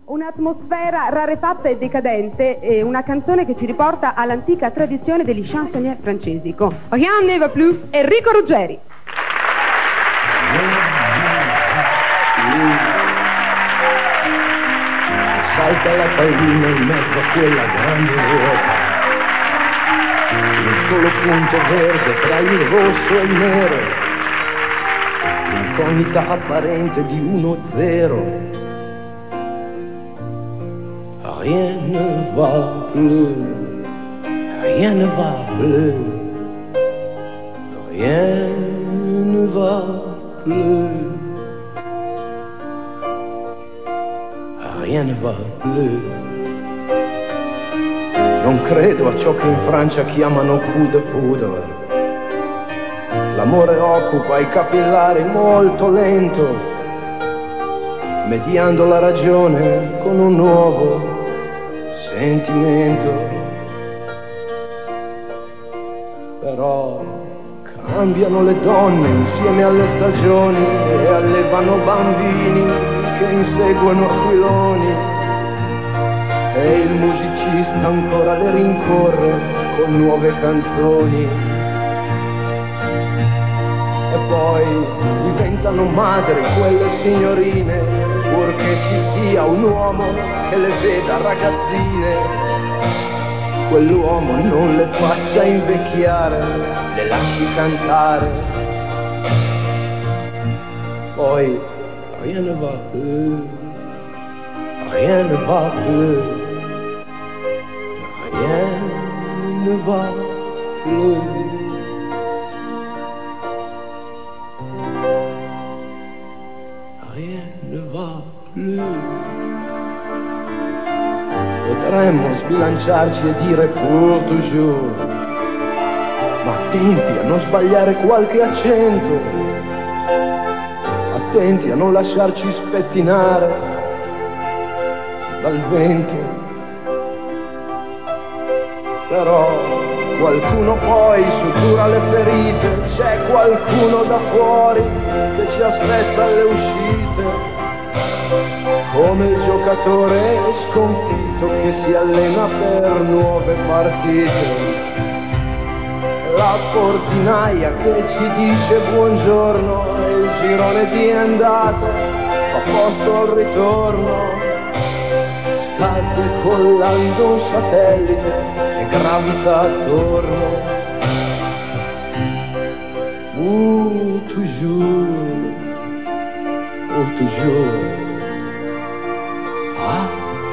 Un'atmosfera rarefatta e decadente e una canzone che ci riporta all'antica tradizione degli chansonniers francesi con Rien ne va plus, Enrico Ruggeri. Salta la pallina in mezzo a quella grande ruota, un solo punto verde tra il rosso e il nero, l'incognita apparente di 1-0. Rien ne va plus, rien ne va plus, rien ne va plus, rien ne va plus. Non credo a ciò che in Francia chiamano coup de foudre. L'amore occupa i capillari molto lento, mediando la ragione con un nuovo sentimento. Però cambiano le donne insieme alle stagioni e allevano bambini che inseguono aquiloni, e il musicista ancora le rincorre con nuove canzoni. E poi diventano madri quelle signorine, purché ci sia un uomo che le veda ragazzine. Quell'uomo non le faccia invecchiare, le lasci cantare. Poi rien ne va plus, rien ne va plus, rien ne va plus. Rien ne va plus. Potremmo sbilanciarci e dire pour toujours, ma attenti a non sbagliare qualche accento, attenti a non lasciarci spettinare dal vento. Però qualcuno poi sutura le ferite, c'è qualcuno da fuori che ci aspetta alle uscite, come il giocatore sconfitto che si allena per nuove partite. La portinaia che ci dice buongiorno e il girone di andata fa posto al ritorno. Sta decollando un satellite e gravita attorno. Toujours, toujours. Ah,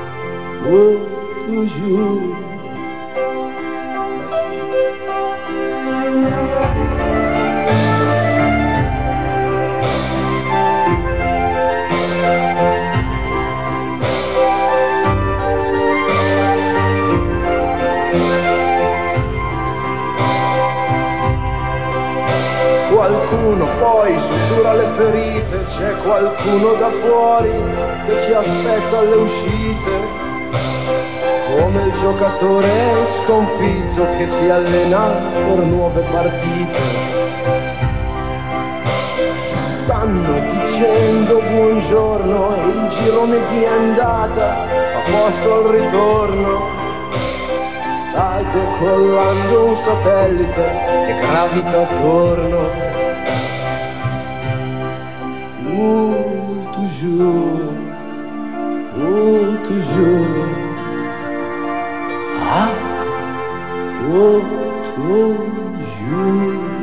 toujours. Qualcuno poi sutura le ferite, c'è qualcuno da fuori che ci aspetta alle uscite, come il giocatore sconfitto che si allena per nuove partite. Stanno dicendo buongiorno e il girone di andata fa posto al ritorno. Sta decollando un satellite che gravita attorno. Toujours, toujours. Ah, toujours.